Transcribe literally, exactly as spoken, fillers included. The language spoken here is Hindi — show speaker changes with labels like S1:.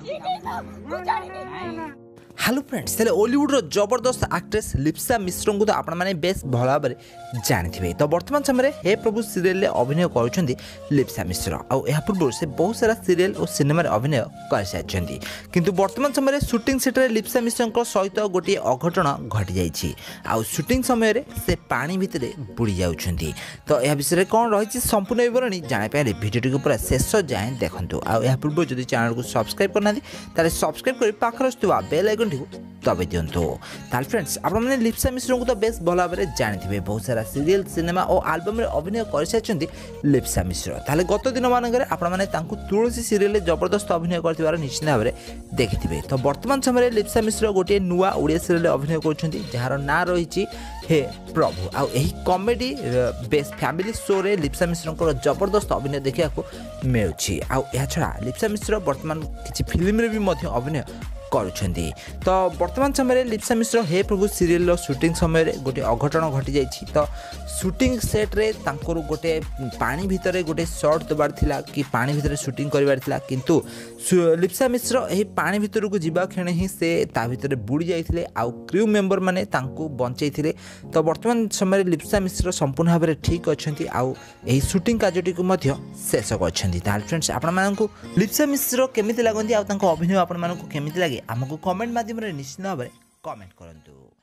S1: हेलो फ्रेंड्स तेरे हॉलीवुड रो जबरदस्त एक्ट्रेस लिप्सा मिश्र को तो आपण मैंने बेस भल भाव जानी तो वर्तमान समय हे प्रभु सीरियल अभिनय कर लिप्सा मिश्र आउ पूर्व से बहुत सारा सीरियल और सिनेमा अभिनय कर सारी किंतु वर्तमान समय शूटिंग सेट लिप्सा मिश्र सहित गोटे अघटन घटी जाइए आउ शूटिंग समय से पानी भितर बुड़ी जाउछंती तो यह विषय कौन रही संपूर्ण विवरणी जानापी भिडियो पूरा शेष जाए देखूँ आउ पूर्व जब चैनल को सब्सक्राइब करना ताले सब्सक्राइब कर पाखर बेल आइकन दबाई दिंतु ताल फ्रेंड्स आपने लिप्सा मिश्र को तो बेस भल भाव जानी बहुत सारा सीरियल सिनेमा और आल्बम अभिनय कर सारी लिप्सा मिश्र ताले गत दिन मानक आपने तुलसी सीरियल जबरदस्त अभिनय कर निश्चित भाव में देखिथे तो वर्तमान समय लिप्सा मिश्र गोटे नुआ ओडिया सीरियल अभिनय कर जार ना रही हे प्रभु आउ यही कॉमेडी बेस फैमिली शो रे लिप्सा मिश्र जबरदस्त अभिनय देखा मिलूँ आउ यह छड़ा लिप्सा मिश्र वर्तमान किसी फिल्म भी अभिनय करुछंती तो वर्तमान समय लिप्सा मिश्र हे प्रभु सीरियल शूटिंग समय गोटे अघटन घटी जाइए तो शूटिंग सेट रे तांकर गोटे पानी भितर गोटे शॉट देवार थिला कि पानी भितर शूटिंग करबार थिला किंतु लिप्सा मिश्र यही पानी भितर को जीवा क्षणे ही से ता भितर बुड़ी जाइथिले आउ क्रू मेंबर माने तांको बंचैथिले तो वर्तमान समय लिप्सा मिश्र संपूर्ण भाव में ठीक अच्छी आउ यही शूटिंग कार्यटी को मध्य शेष करछंती ताल फ्रेंड्स आपण मानकु लिप्सा मिश्र केमिति लागंती आउ तांको अभिनय आपण मानकु केमिति लागे आमको कमेंट माध्यम निश्चित भाव में कमेंट करंतु।